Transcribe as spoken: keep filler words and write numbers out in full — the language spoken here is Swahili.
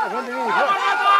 คนนี้เพื่อน